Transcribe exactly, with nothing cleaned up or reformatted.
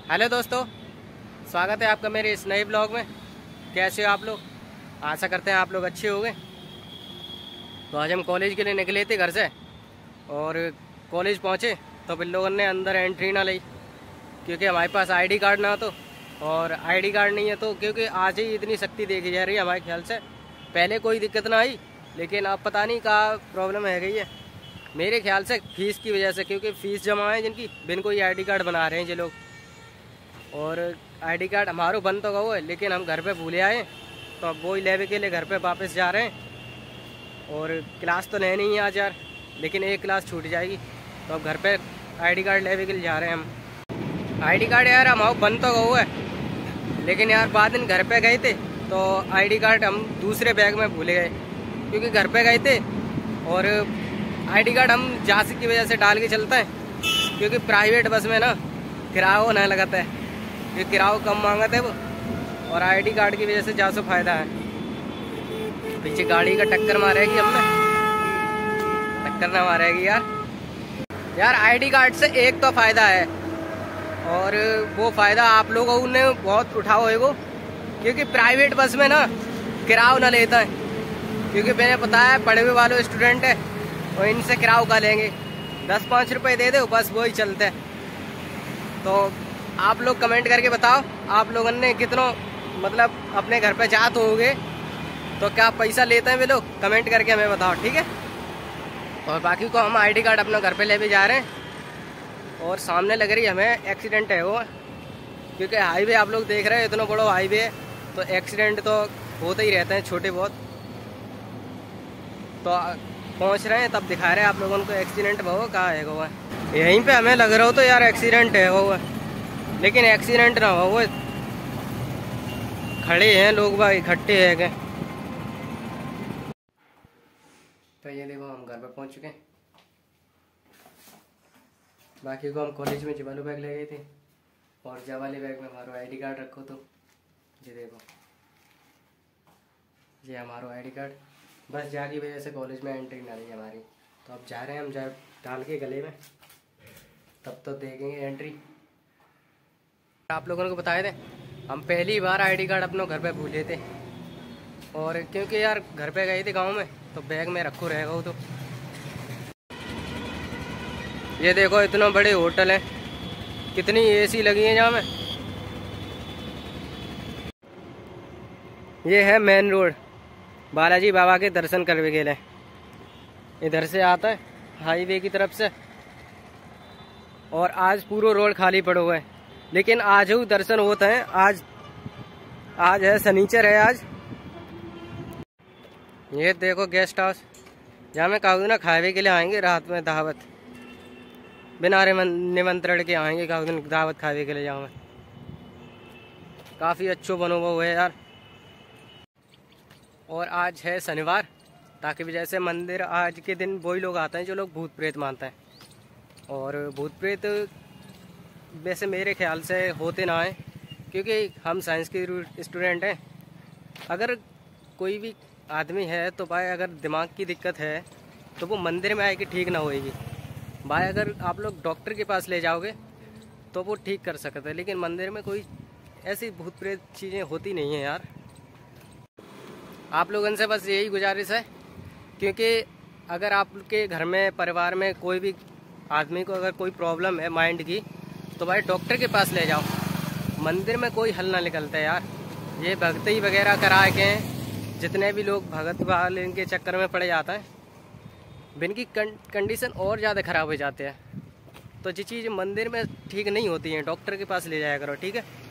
Hello दोस्तों, स्वागत है आपका मेरे इस नए ब्लॉग में। कैसे हो आप लोग? आशा करते हैं आप लोग अच्छे होंगे। तो आज हम कॉलेज के लिए निकले थे घर से और कॉलेज पहुंचे तो फिर लोगों ने अंदर एंट्री ना ली क्योंकि हमारे पास आईडी कार्ड ना तो और आईडी कार्ड नहीं है तो क्योंकि आज ही इतनी सख्ती देखी जा रही है हमारे ख्याल से। पहले कोई दिक्कत ना आई लेकिन अब पता नहीं क्या प्रॉब्लम है गई है। मेरे ख्याल से फीस की वजह से, क्योंकि फ़ीस जमा है जिनकी बिन कोई आईडी कार्ड बना रहे हैं ये लोग। और आईडी कार्ड हमारो बन तो गो है लेकिन हम घर पे भूले आए तो अब वो ही लेवे के लिए घर पे वापस जा रहे हैं। और क्लास तो नहीं नहीं है आज यार, लेकिन एक क्लास छूट जाएगी तो अब घर पे आईडी कार्ड लेवे के लिए जा रहे हैं हम। आईडी कार्ड यार हमारो बन तो गो है लेकिन यार बाद दिन घर पे गए थे तो आईडी कार्ड हम दूसरे बैग में भूले गए क्योंकि घर पे गए थे और आईडी कार्ड हम जांच की वजह से डाल के चलते हैं क्योंकि प्राइवेट बस में ना किराया नहीं लगाता है, ये किराया कम मांगते है वो। और आईडी कार्ड की वजह से जा सो फायदा है। पीछे गाड़ी का टक्कर मारेगी हमने, टक्कर ना मारेगी यार। यार आईडी कार्ड से एक तो फायदा है और वो फायदा आप लोगों ने बहुत उठाओ है वो, क्योंकि प्राइवेट बस में ना किराया ना लेता है। क्योंकि मैंने पता है पढ़े हुए वाले स्टूडेंट है और इनसे किराया का लेंगे, दस पाँच रुपए दे दो बस वही चलते हैं। तो आप लोग कमेंट करके बताओ आप लोगों ने कितनों मतलब अपने घर पे जात होगे तो क्या पैसा लेते हैं वे लोग, कमेंट करके हमें बताओ, ठीक है। और बाकी को हम आईडी कार्ड अपना घर पे ले भी जा रहे हैं और सामने लग रही हमें एक्सीडेंट है वो, क्योंकि हाईवे आप लोग देख रहे हैं इतना बड़ा हाईवे है तो एक्सीडेंट तो होते ही रहते हैं छोटे बहुत। तो पहुंच रहे हैं तब दिखा रहे हैं आप लोगों को एक्सीडेंट वो कहाँ है वो। यहीं पे हमें लग रहा हो तो यार एक्सीडेंट है वो, लेकिन एक्सीडेंट ना हो वो खड़े हैं लोग भाई इकट्ठे है गए। तो ये देखो हम घर पे पहुंच चुके हैं। बाकी को हम कॉलेज में जवालो बैग ले गए थे और जवाले बैग में हमारा आईडी कार्ड रखो। तो ये देखो ये हमारा आईडी कार्ड, बस जा की वजह से कॉलेज में एंट्री ना रही हमारी। तो अब जा रहे हैं हम जा डाल के गले में, तब तो देखेंगे एंट्री। आप लोगों को बताए थे हम पहली बार आईडी कार्ड अपने घर पे भूले थे और क्योंकि यार घर पे गए थे गांव में तो बैग में रखो रहेगा। तो ये देखो इतना बड़े होटल है, कितनी एसी लगी है जहाँ में। ये है मेन रोड, बालाजी बाबा के दर्शन करने के लिए इधर से आता है हाईवे की तरफ से। और आज पूरा रोड खाली पड़ा हुआ है लेकिन आज ही दर्शन होते हैं। आज आज है शनिचर है आज। ये देखो गेस्ट हाउस जहाँ मैं कहूँ ना खावे के लिए आएंगे रात में दावत, बिना निमंत्रण के आएंगे कहूँ दावत खावे के लिए जाऊँ मैं। काफ़ी अच्छा बनो हुआ है यार। और आज है शनिवार, ताकि भी जैसे मंदिर आज के दिन वही लोग आते हैं जो लोग भूत प्रेत मानते हैं। और भूत प्रेत वैसे मेरे ख्याल से होते ना हैं क्योंकि हम साइंस के स्टूडेंट हैं। अगर कोई भी आदमी है तो भाई अगर दिमाग की दिक्कत है तो वो मंदिर में आएगी ठीक ना होएगी भाई। अगर आप लोग डॉक्टर के पास ले जाओगे तो वो ठीक कर सकते हैं, लेकिन मंदिर में कोई ऐसी भूत प्रेत चीज़ें होती नहीं हैं यार। आप लोगों से बस यही गुजारिश है, क्योंकि अगर आपके घर में परिवार में कोई भी आदमी को अगर कोई प्रॉब्लम है माइंड की तो भाई डॉक्टर के पास ले जाओ। मंदिर में कोई हल ना निकलता है यार। ये भक्ति वगैरह करा के जितने भी लोग भगत वाले इनके चक्कर में पड़ जाता है, इनकी कंडीशन और ज़्यादा ख़राब हो जाते हैं। तो ये चीज़ मंदिर में ठीक नहीं होती है, डॉक्टर के पास ले जाया करो, ठीक है।